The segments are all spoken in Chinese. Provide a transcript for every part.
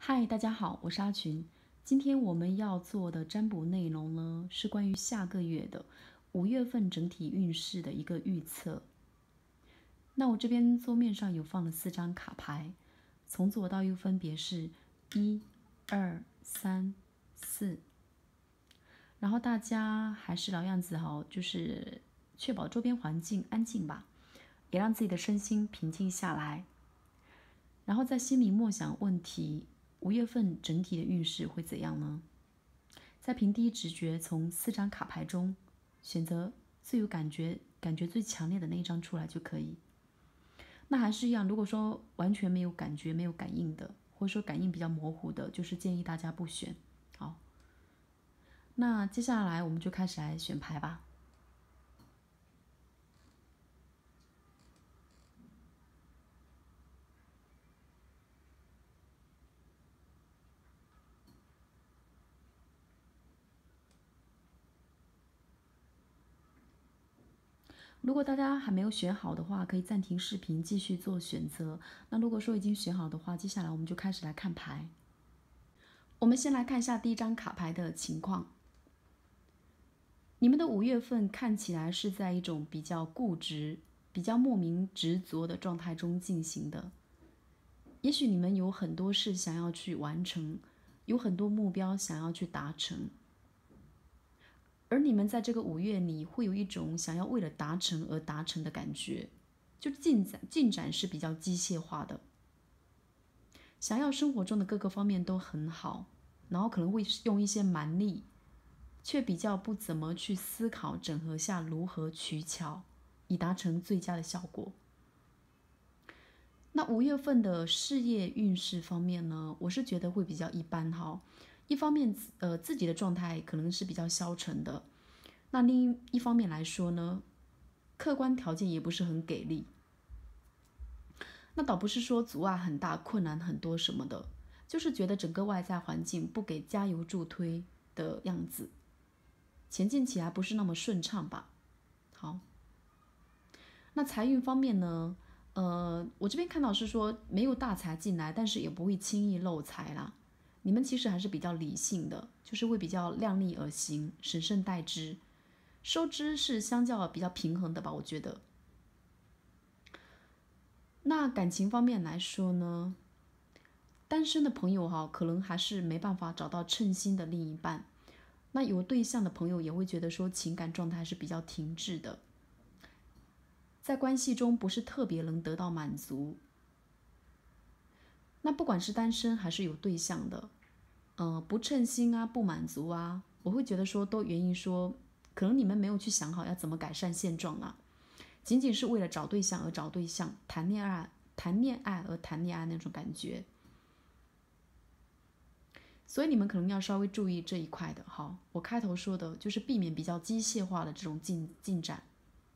嗨，大家好，我是阿群。今天我们要做的占卜内容呢，是关于下个月的5月份整体运势的一个预测。那我这边桌面上有放了4张卡牌，从左到右分别是1、2、3、4。然后大家还是老样子哈，就是确保周边环境安静吧，也让自己的身心平静下来。然后在心里默想问题：5月份整体的运势会怎样呢？再凭第一直觉，从4张卡牌中选择最有感觉最强烈的那一张出来就可以。那还是一样，如果说完全没有感觉、没有感应的，或者说感应比较模糊的，就是建议大家不选。好，那接下来我们就开始来选牌吧。如果大家还没有选好的话，可以暂停视频继续做选择。那如果说已经选好的话，接下来我们就开始来看牌。我们先来看一下第一张卡牌的情况。你们的5月份看起来是在一种比较固执、比较莫名执着的状态中进行的。也许你们有很多事想要去完成，有很多目标想要去达成。而你们在这个5月里会有一种想要为了达成而达成的感觉，就进展是比较机械化的，想要生活中的各个方面都很好，然后可能会用一些蛮力，却比较不怎么去思考整合下如何取巧，以达成最佳的效果。那5月份的事业运势方面呢，我是觉得会比较一般哈。一方面，自己的状态可能是比较消沉的。那另一方面来说呢，客观条件也不是很给力。那倒不是说阻碍很大、困难很多什么的，就是觉得整个外在环境不给加油助推的样子，前进起来不是那么顺畅吧。好，那财运方面呢？我这边看到是说没有大财进来，但是也不会轻易漏财啦。你们其实还是比较理性的，就是会比较量力而行，审慎待之。收支是相较比较平衡的吧，我觉得。那感情方面来说呢，单身的朋友哈，可能还是没办法找到称心的另一半。那有对象的朋友也会觉得说情感状态是比较停滞的，在关系中不是特别能得到满足。那不管是单身还是有对象的，不称心啊，不满足啊，我会觉得说都源于说，可能你们没有去想好要怎么改善现状啊，仅仅是为了找对象而找对象，谈恋爱而谈恋爱那种感觉。所以你们可能要稍微注意这一块的哈。我开头说的就是避免比较机械化的这种进展。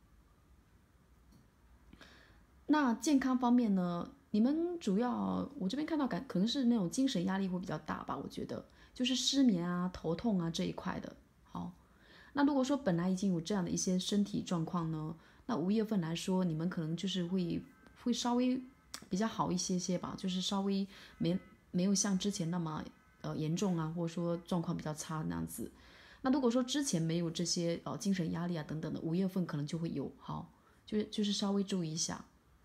那健康方面呢？你们主要我这边看到可能是那种精神压力会比较大吧，我觉得就是失眠啊、头痛啊这一块的。好，那如果说本来已经有这样的一些身体状况呢，那5月份来说，你们可能就是会稍微比较好一些吧，就是稍微没有像之前那么严重啊，或者说状况比较差那样子。那如果说之前没有这些精神压力啊等等的，5月份可能就会有。好，就是稍微注意一下。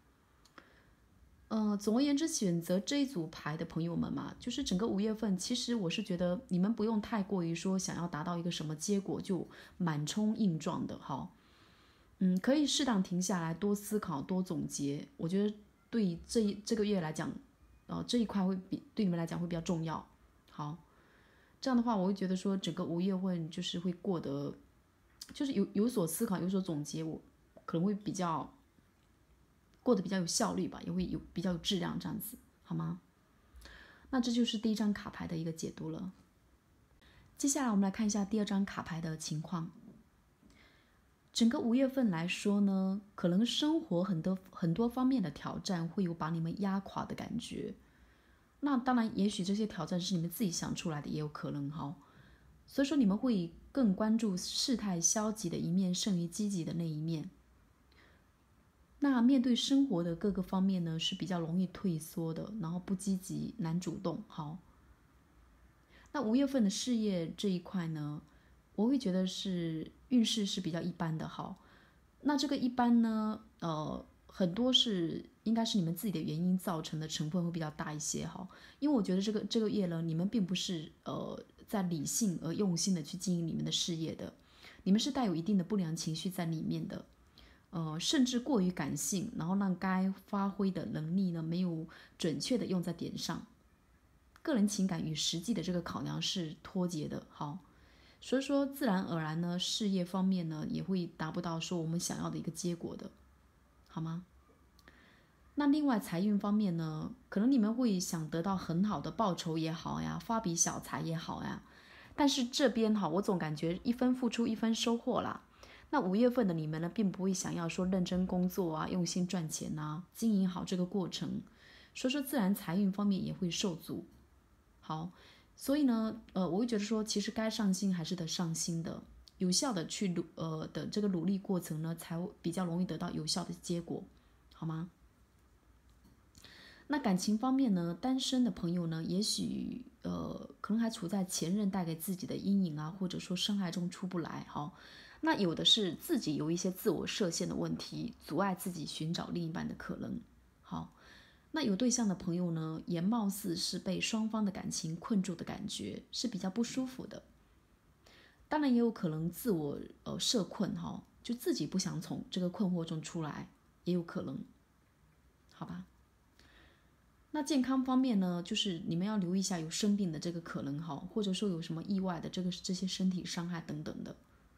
总而言之，选择这一组牌的朋友们嘛，就是整个5月份，其实我是觉得你们不用太过于说想要达到一个什么结果就满冲硬撞的哈。可以适当停下来，多思考，多总结。我觉得对这个月来讲，这一块会对你们来讲会比较重要。好，这样的话，我会觉得说整个5月份就是会过得，就是有所思考，有所总结，我可能会过得比较有效率吧，也会比较有质量，这样子好吗？那这就是第一张卡牌的一个解读了。接下来我们来看一下第二张卡牌的情况。整个5月份来说呢，可能生活很多方面的挑战会有把你们压垮的感觉。那当然，也许这些挑战是你们自己想出来的，也有可能哈。所以说你们会更关注事态消极的一面，胜于积极的那一面。 那面对生活的各个方面呢，是比较容易退缩的，然后不积极、难主动。好，那5月份的事业这一块呢，我会觉得是运势是比较一般的。好，那这个一般呢，很多应该是你们自己的原因造成的成分会比较大一些。好，因为我觉得这个月呢，你们并不是在理性而用心的去经营你们的事业的，你们是带有一定的不良情绪在里面的。甚至过于感性，然后让该发挥的能力呢没有准确的用在点上，个人情感与实际的这个考量是脱节的。好，所以说自然而然呢，事业方面呢也会达不到说我们想要的一个结果的，好吗？那另外财运方面呢，可能你们会想得到很好的报酬也好呀，发笔小财也好呀，但是这边哈，我总感觉一分付出一分收获啦。那5月份的你们呢，并不会想要说认真工作啊，用心赚钱啊，经营好这个过程，所以说自然财运方面也会受阻。好，所以呢，我会觉得说，其实该上心还是得上心的，有效的去的这个努力过程呢，才会比较容易得到有效的结果，好吗？那感情方面呢，单身的朋友呢，也许可能还处在前任带给自己的阴影啊，或者说深海中出不来。好，那有的是自己有一些自我设限的问题，阻碍自己寻找另一半的可能。好，那有对象的朋友呢，也貌似是被双方的感情困住的感觉，是比较不舒服的。当然也有可能自我设困哈，就自己不想从这个困惑中出来，也有可能，好吧？那健康方面呢，就是你们要留意一下有生病的这个可能哈，或者说有什么意外的这些身体伤害等等的。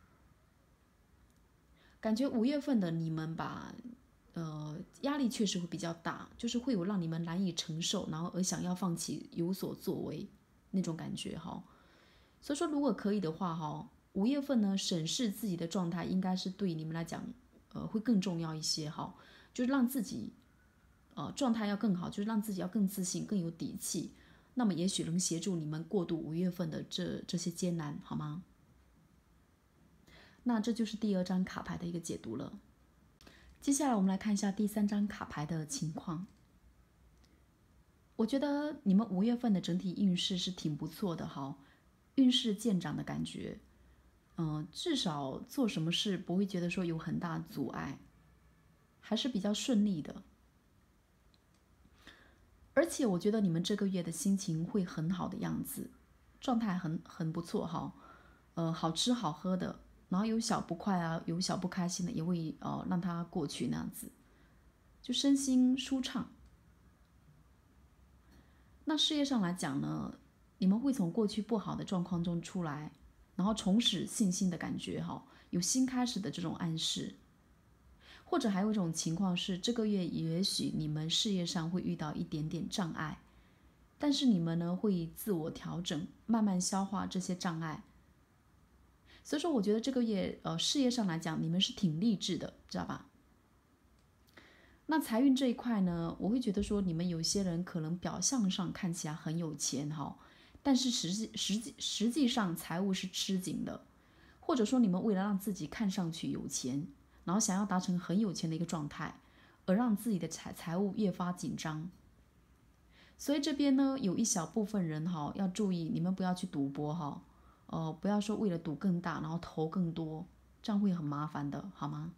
感觉5月份的你们吧，压力确实会比较大，就是会有让你们难以承受，然后而想要放弃有所作为那种感觉哈。所以说，如果可以的话哈，5月份呢，审视自己的状态，应该是对你们来讲，会更重要一些哈，就是让自己状态要更好，就是让自己要更自信、更有底气。那么也许能协助你们过渡5月份的这些艰难，好吗？那这就是第2张卡牌的一个解读了。接下来我们来看一下第3张卡牌的情况。我觉得你们5月份的整体运势是挺不错的哈，运势见长的感觉。至少做什么事不会觉得说有很大阻碍，还是比较顺利的。而且我觉得你们这个月的心情会很好的样子，状态很不错哈。好吃好喝的，然后有小不快啊，有小不开心的，也会让它过去那样子，就身心舒畅。那事业上来讲呢，你们会从过去不好的状况中出来，然后重拾信心的感觉哈，有新开始的这种暗示。或者还有一种情况是，这个月也许你们事业上会遇到一点点障碍，但是你们呢会自我调整，慢慢消化这些障碍。所以说，我觉得这个月事业上来讲，你们是挺励志的，知道吧？那财运这一块呢，我会觉得说，你们有些人可能表象上看起来很有钱哈，但是实际上财务是吃紧的，或者说你们为了让自己看上去有钱，然后想要达成很有钱的一个状态，而让自己的财务越发紧张。所以这边呢，有一小部分人哈，要注意，你们不要去赌博哈，不要说为了赌更大，然后投更多，这样会很麻烦的，好吗？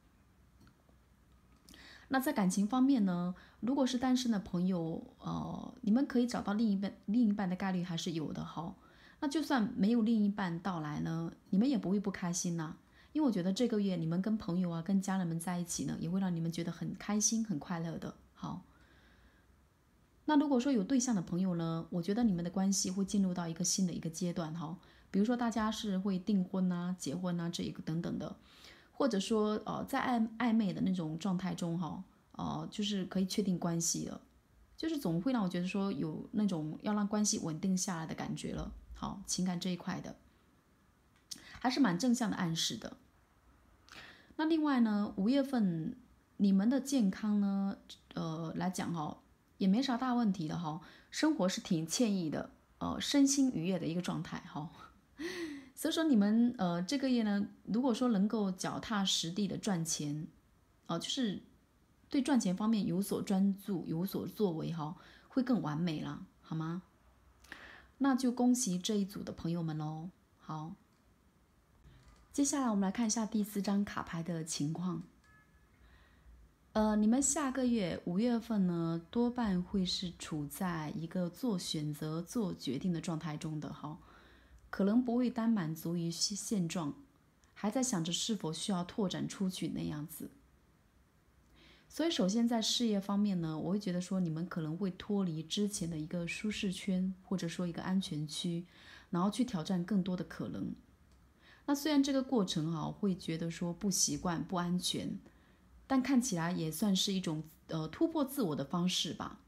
那在感情方面呢，如果是单身的朋友，你们可以找到另一半的概率还是有的哈。那就算没有另一半到来呢，你们也不会不开心呐，因为我觉得这个月你们跟朋友啊、跟家人们在一起呢，也会让你们觉得很开心、很快乐的。好，那如果说有对象的朋友呢，我觉得你们的关系会进入到一个新的一个阶段哈，比如说大家是会订婚啊、结婚啊这一个等等的。或者说在暧昧的那种状态中哈，就是可以确定关系了，就是总会让我觉得说有那种要让关系稳定下来的感觉了。好，情感这一块的还是蛮正向的暗示的。那另外呢，5月份你们的健康呢，来讲哈，也没啥大问题的哈，生活是挺惬意的，身心愉悦的一个状态哈。所以说你们这个月呢，如果说能够脚踏实地的赚钱，就是对赚钱方面有所专注，有所作为哈，会更完美了，好吗？那就恭喜这一组的朋友们喽。好，接下来我们来看一下第4张卡牌的情况。你们下个月5月份呢，多半会是处在一个做选择、做决定的状态中的哈，可能不会单满足于现状，还在想着是否需要拓展出去那样子。所以，首先在事业方面呢，我会觉得说你们可能会脱离之前的一个舒适圈，或者说一个安全区，然后去挑战更多的可能。那虽然这个过程会觉得说不习惯、不安全，但看起来也算是一种突破自我的方式吧。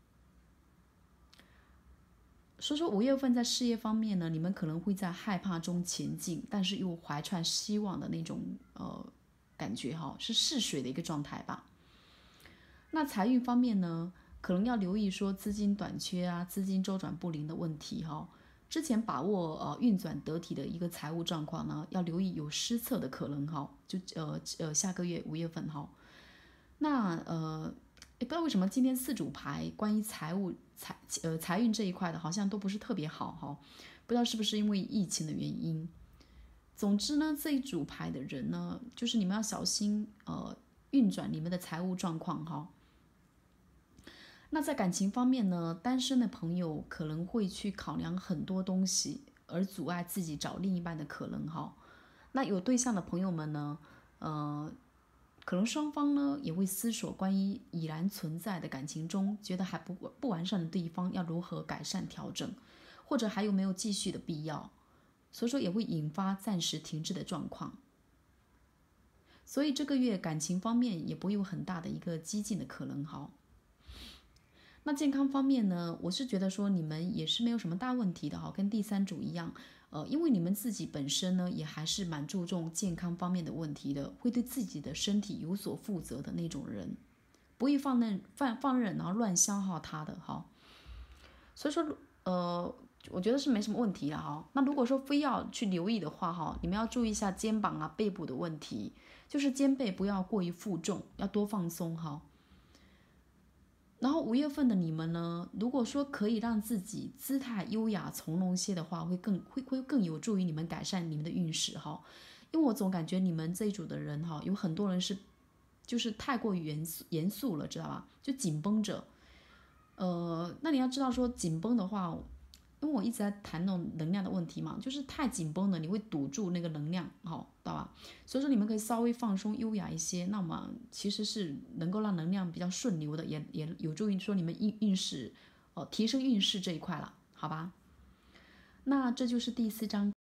所以说5月份在事业方面呢，你们可能会在害怕中前进，但是又怀揣希望的那种感觉是试水的一个状态吧。那财运方面呢，可能要留意说资金短缺啊、资金周转不灵的问题哈。之前把握运转得体的一个财务状况呢，要留意有失策的可能哈。就下个月5月份哈。那也不知道为什么今天4组牌关于财运这一块的，好像都不是特别好哈。不知道是不是因为疫情的原因。总之呢，这一组牌的人呢，就是你们要小心运转你们的财务状况哈。那在感情方面呢，单身的朋友可能会去考量很多东西，而阻碍自己找另一半的可能哈。那有对象的朋友们呢，可能双方呢也会思索关于已然存在的感情中觉得还不完善的地方要如何改善调整，或者还有没有继续的必要，所以说也会引发暂时停滞的状况。所以这个月感情方面也不会有很大的一个激进的可能哈。那健康方面呢，我是觉得说你们也是没有什么大问题的哈，跟第3组一样，因为你们自己本身呢也还是蛮注重健康方面的问题的，会对自己的身体有所负责的那种人，不会放任然后乱消耗它的哈。所以说我觉得是没什么问题了哈。那如果说非要去留意的话哈，你们要注意一下肩膀啊、背部的问题，就是肩背不要过于负重，要多放松哈。然后5月份的你们呢，如果说可以让自己姿态优雅从容些的话，会更有助于你们改善你们的运势哈。因为我总感觉你们这一组的人哈，有很多人是就是太过于严肃了，知道吧？就紧绷着。那你要知道说紧绷的话，因为我一直在谈那种能量的问题嘛，就是太紧绷了，你会堵住那个能量，知道吧？所以说你们可以稍微放松、优雅一些，那么其实是能够让能量比较顺流的，也有助于说你们运势，提升运势这一块了，好吧？那这就是第4章。